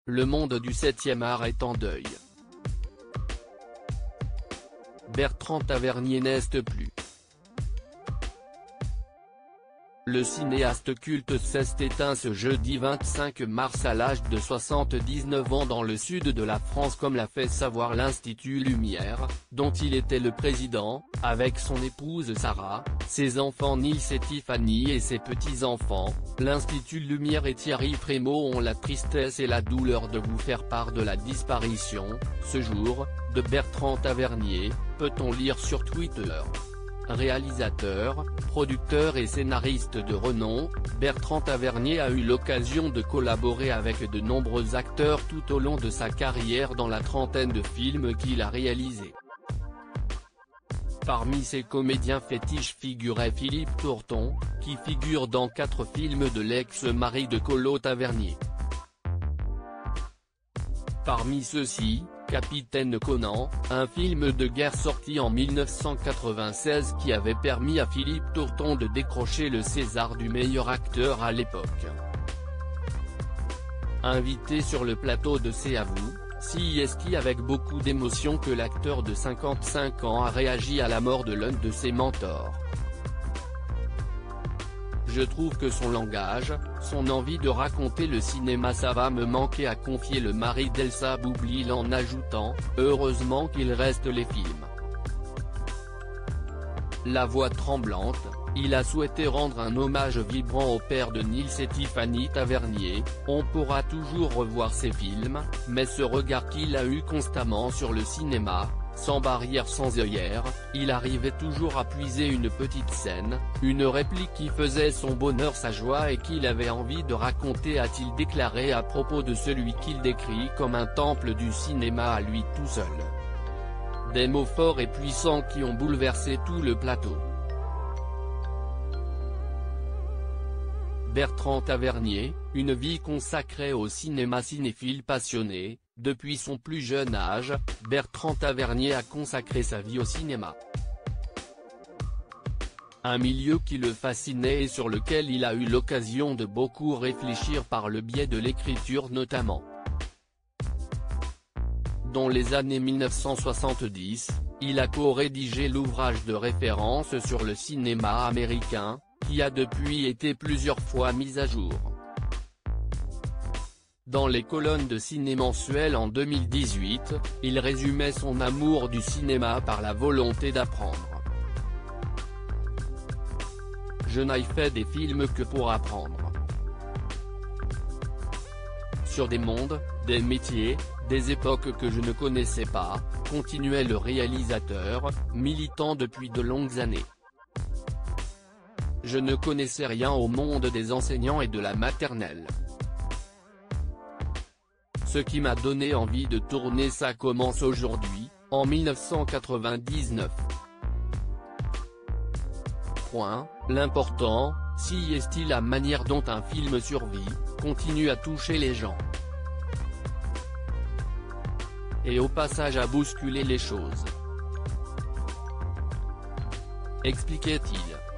Le monde du 7e art est en deuil. Bertrand Tavernier n'est plus. Le cinéaste culte s'est éteint ce jeudi 25 mars à l'âge de 79 ans dans le sud de la France, comme l'a fait savoir l'Institut Lumière, dont il était le président, avec son épouse Sarah, ses enfants Nils et Tiffany et ses petits-enfants. L'Institut Lumière et Thierry Frémaux ont la tristesse et la douleur de vous faire part de la disparition, ce jour, de Bertrand Tavernier, peut-on lire sur Twitter. Réalisateur, producteur et scénariste de renom, Bertrand Tavernier a eu l'occasion de collaborer avec de nombreux acteurs tout au long de sa carrière dans la trentaine de films qu'il a réalisés. Parmi ses comédiens fétiches figurait Philippe Tourton, qui figure dans 4 films de l'ex-mari de Colo Tavernier. Parmi ceux-ci, Capitaine Conan, un film de guerre sorti en 1996 qui avait permis à Philippe Tourton de décrocher le César du meilleur acteur à l'époque. Invité sur le plateau de C'est à vous, c'est avec beaucoup d'émotion que l'acteur de 55 ans a réagi à la mort de l'un de ses mentors. Je trouve que son langage, son envie de raconter le cinéma, ça va me manquer, a confié le mari d'Elsa Boublil en ajoutant « Heureusement qu'il reste les films ». La voix tremblante, il a souhaité rendre un hommage vibrant au père de Nils et Tiffany Tavernier. On pourra toujours revoir ses films, mais ce regard qu'il a eu constamment sur le cinéma, sans barrière, sans œillère, il arrivait toujours à puiser une petite scène, une réplique qui faisait son bonheur, sa joie et qu'il avait envie de raconter, a-t-il déclaré à propos de celui qu'il décrit comme un temple du cinéma à lui tout seul. Des mots forts et puissants qui ont bouleversé tout le plateau. Bertrand Tavernier, une vie consacrée au cinéma, cinéphile passionné. Depuis son plus jeune âge, Bertrand Tavernier a consacré sa vie au cinéma. Un milieu qui le fascinait et sur lequel il a eu l'occasion de beaucoup réfléchir par le biais de l'écriture notamment. Dans les années 1970, il a co-rédigé l'ouvrage de référence sur le cinéma américain, qui a depuis été plusieurs fois mis à jour. Dans les colonnes de Ciné Mensuel en 2018, il résumait son amour du cinéma par la volonté d'apprendre. Je n'ai fait des films que pour apprendre. Sur des mondes, des métiers, des époques que je ne connaissais pas, continuait le réalisateur, militant depuis de longues années. Je ne connaissais rien au monde des enseignants et de la maternelle. Ce qui m'a donné envie de tourner ça commence aujourd'hui, en 1999. L'important, si est la manière dont un film survit, continue à toucher les gens. Et au passage à bousculer les choses. Expliquait-il.